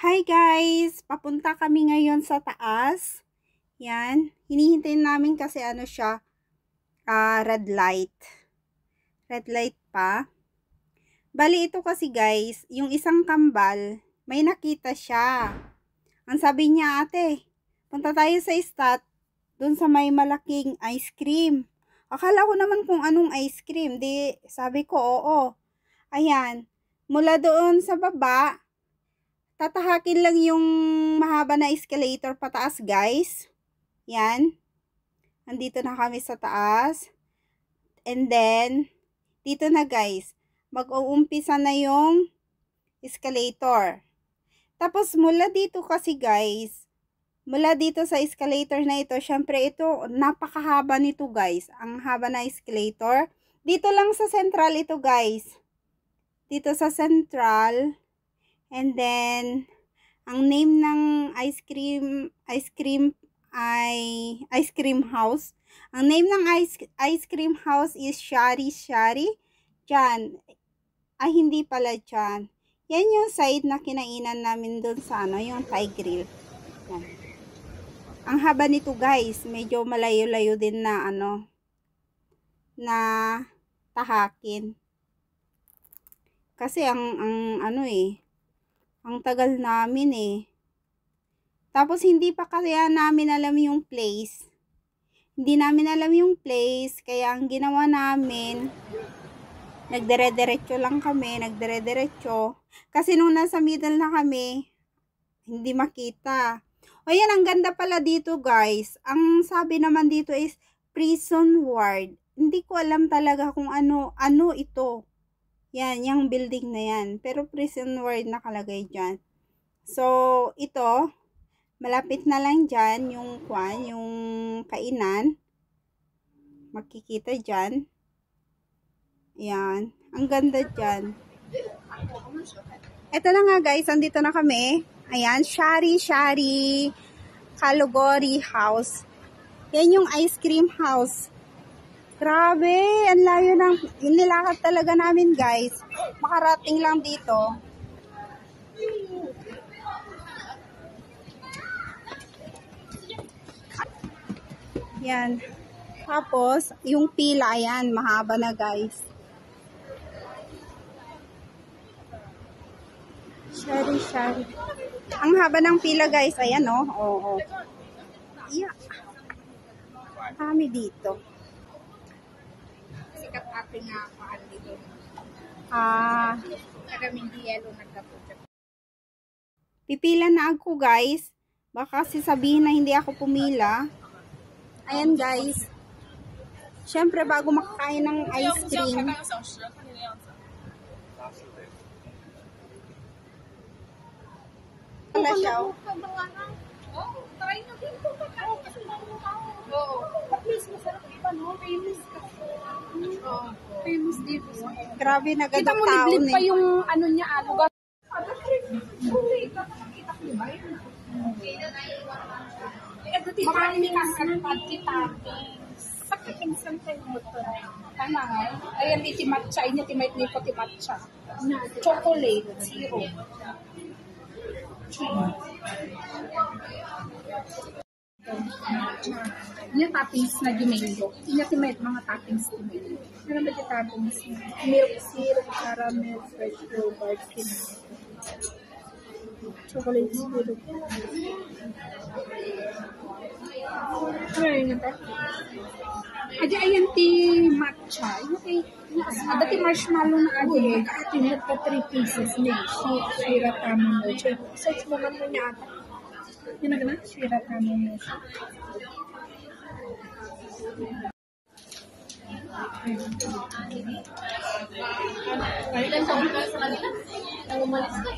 Hi guys! Papunta kami ngayon sa taas. Yan. Hinihintay namin kasi ano siya, red light. Red light pa. Bali ito kasi guys, yung isang kambal, may nakita siya. Ang sabi niya, ate, punta tayo sa stat, dun sa may malaking ice cream. Akala ko naman kung anong ice cream. Di, sabi ko, oo. Ayan. Mula doon sa baba, tatahakin lang yung mahaba na escalator pataas guys. Yan. Andito na kami sa taas. And then, dito na guys. Mag-uumpisa na yung escalator. Tapos mula dito kasi guys, mula dito sa escalator na ito, syempre ito, napakahaba nito guys. Ang haba na escalator. Dito lang sa central ito guys. Dito sa central. And then, ang name ng ice cream house. Ang name ng ice cream house is Shari Shari. Diyan. Ay, hindi pala dyan. Yan yung side na kinainan namin doon sa ano, yung Thai grill. Yan. Ang haba nito guys, medyo malayo-layo din na ano, na tahakin. Kasi ang ano ang tagal namin Tapos hindi pa kaya namin alam yung place. Hindi namin alam yung place, kaya ang ginawa namin, nagdire-diretso lang kami, nagdire-diretso. Kasi nung nasa middle na kami, hindi makita. O yan, ang ganda pala dito guys. Ang sabi naman dito is prison ward. Hindi ko alam talaga kung ano ito. Yan, yung building na yan. Pero prison ward nakalagay dyan. So, ito, malapit na lang dyan yung kainan. Makikita dyan. Yan. Ang ganda dyan. Ito na nga guys, andito na kami. Ayan, Shari Shari Kalugori House. Yan yung ice cream house. Grabe, ang layo ng inilakad talaga namin guys. Makarating lang dito. Yan. Tapos, yung pila, ayan, mahaba na guys. Shari, shari. Ang haba ng pila guys, ayan oh. Oo. Yeah. Kami dito. Sikat ate nga paan dito. Maraming yelo nagkapulat. Pipila na ako guys. Baka kasi sabihin na hindi ako pumila. Ayan guys. Siyempre bago makakain ng ice cream. Wala siya. Try na din po ka. Oo. Please, masarap iba no? Famous ka. Famous dito. Grabe, naganda kita mo taon liblib pa yung ano niya, lugar. Kita ko ba yun? Marami kasi kita. Sa kakinsan tayo mo ito. Tama nga. Ayan, iti matcha. Inya timait ni ko ti matcha. Chocolate. Zero. Inya toppings na gimello. Inya timait mga toppings gimello. Ano ba yung toppings? Milk syrup, caramel, fresh yogurt, chocolate syrup. Ngayon ito. Adi ayan ti matcha. Ada ti marshmallow na adi. Ati niya pa 3 pieces na. Shira tamo mo. Search mo man mo niya ata. Yun na gana? Shira tamo mo. Kailan taon ka sa kanila? Ang umalis ka.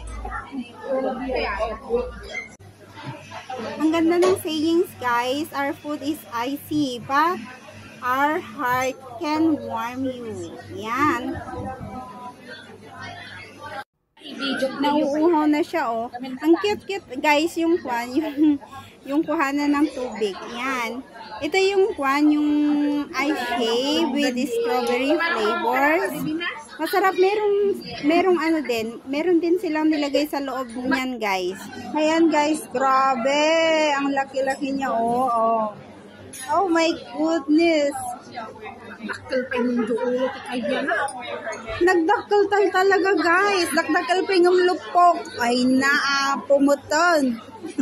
Ang ganda ng sayings guys. Our food is icy, but our heart can warm you. Yan. Nauuhaw na siya oh. Ang cute-cute guys yung yung kuhanan ng tubig. Yan. Ito yung yung ice shave with strawberry flavors. Masarap. Merong ano din. Meron din silang nilagay sa loob niyan, guys. Ayan, guys. Grabe. Ang laki-laki niya, oh. Oh my goodness. Dakkel pa yung doon. Kaya na. Nagdakkel talaga, guys. Dakdakkel pa yung lupok. Ay na, pumuton.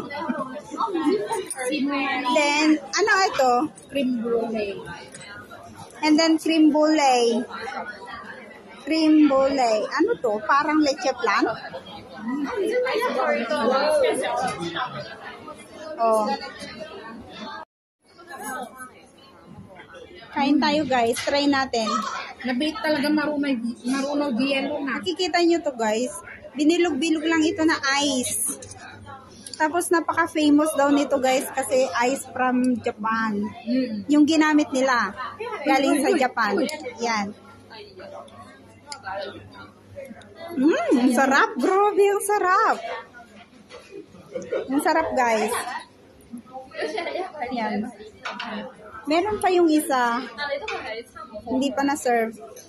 Then, ano ito? Cream brulee. And then, cream brulee. Cream brulee. Ano to? Parang leche flan? Oh. Kain tayo, guys. Try natin. Nabait talaga marunong yelo na. Nakikita nyo to, guys. Binilog-bilog lang ito na ice. Tapos napaka-famous daw nito, guys, kasi ice from Japan. Yung ginamit nila. Galing sa Japan. Yan. Ang sarap. Grabe, ang sarap. Ang sarap, guys. Yan. Meron pa yung isa. Hindi pa na-serve.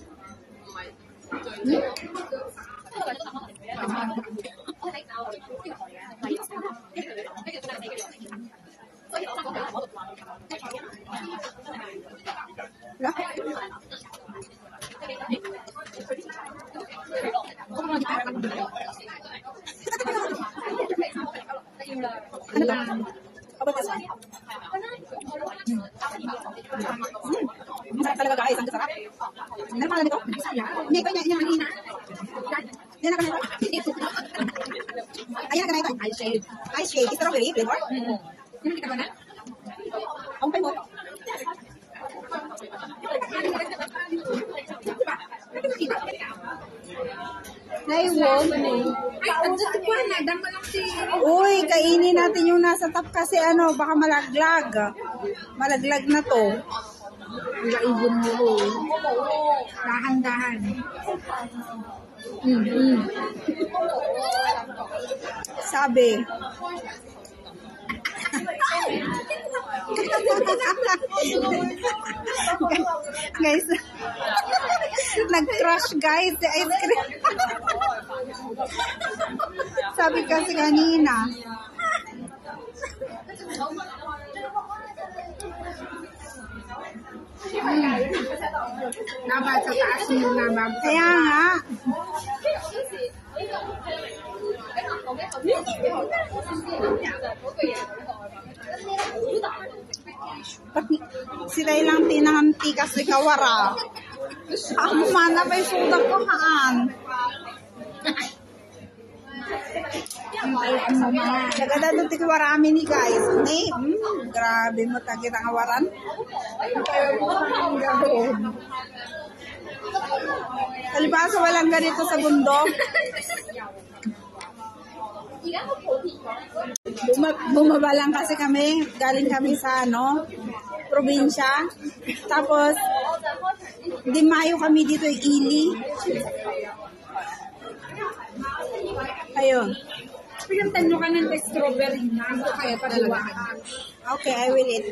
Masarap talaga, guys. Ang sarap. Ano pala nito? Hindi ko niya manina. Yan na kanito. Ayan na kanito. Ice shake. Ice shake. Strawberry flavor. Hindi ka ba na? Ang pay mo. Naiwog. Ay, andito ko na. Dama lang si... Uy, kainin natin yung nasa top kasi ano, baka malaglag. Malaglag na to. Gaibon mo. Dahan-dahan. Sabi. Guys, nag-crush, guys, sa ice cream. Sabi kasi kanina. Dapat sa taas mo na bago. Kaya nga. Sila ilang tinanganti kasi kawara. Ako mana pa yung sudak ko haan. Nagada doon tikiwarami ni guys. Ni, grabe mo tagit ang awaran. Kalibasa walang ganito sa bundok. Bumaba lang kasi kami, galing kami sa probinsya. Tapos Dimayo kami dito Ili. Ayun. Pinuntan nyo ka ng strawberry na. Kaya paliwahan. Okay, I will eat.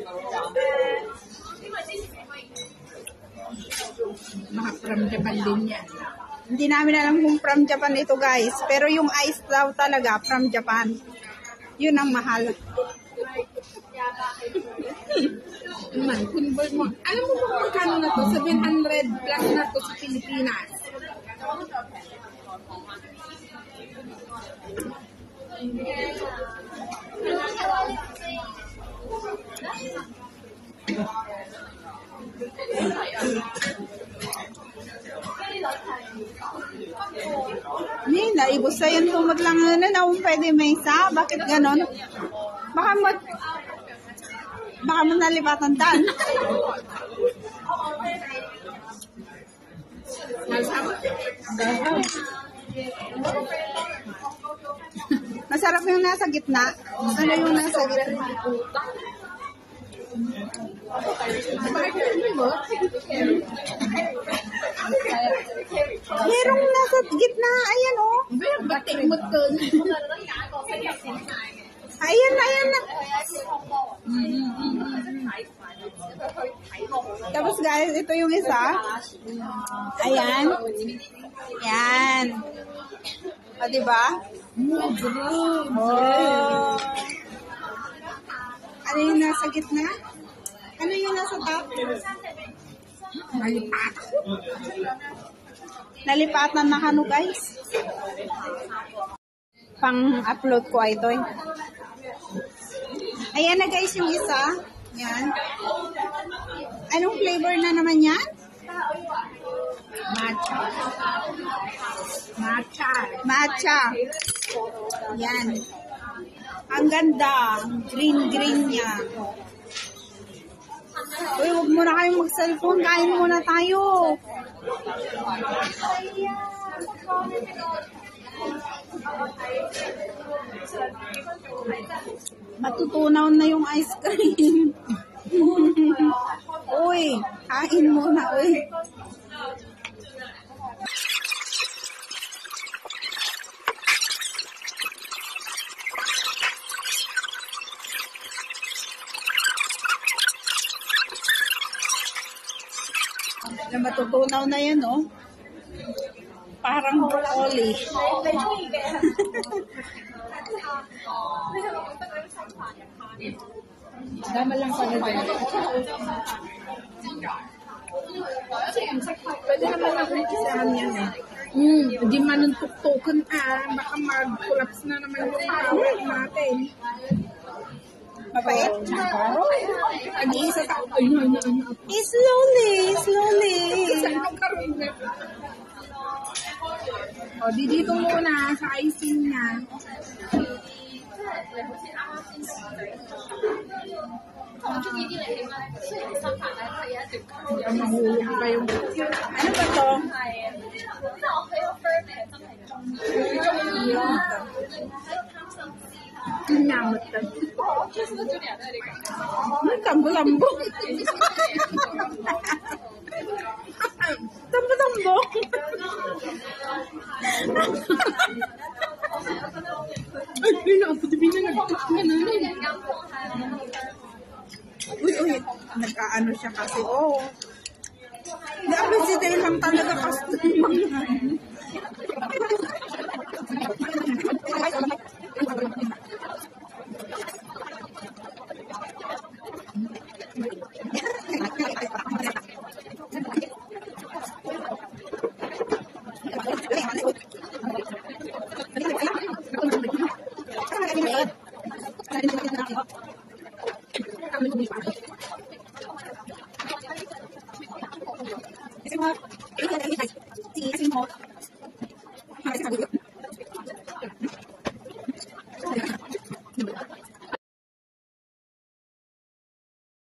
Mga from Japan din yan. Hindi namin alam kung from Japan ito, guys. Pero yung ice daw talaga from Japan. Yun ang mahal. Man, convert mo. Alam mo kung magkano na to? 700 plus na to sa Pilipinas. Naibos sa yun kung maglangan na kung pwede may isa. Bakit ganon? Baka mo nalipatan dan. Masarap yung nasa gitna. Ano yung nasa gitna? Merong nasa gitna. Ayan, oh. Batik mo to. Ayan na. Tapos guys, ito yung isa. Ayan. Yan. O, diba? Oh. Ano yung nasa gitna? Ano yung nasa top? Nalipatan na kano, guys. Pang-upload ko ito eh. Ayan na guys yung isa. Yan. Anong flavor na naman yan? Matcha. Matcha. Matcha. Yan. Ang ganda. Green niya. Uy, huwag muna kayong mag-cellphone. Kain muna tayo. Matutunaw na yung ice cream. Uy, kain muna, uy. Na matutunaw na yan, oh. Parang broccoli. Dama lang pala din. Pwede naman ako ikisahan yan eh. Hindi man ang tuktukan baka mag-collapse na naman yung power natin. Mabait? Ag-iisa ka. Slowly. Saan ang karoon na? O, dito muna sa icing niya. Ang mahulog pa yung... Ano ba to? Nyamot ka. Ano, tambo-tambo? Tambo-tambo? Ay, pinakatabi na nagkakanan. Uy, nagkaano siya kasi, oh. Naabisitay lang talaga customer. It's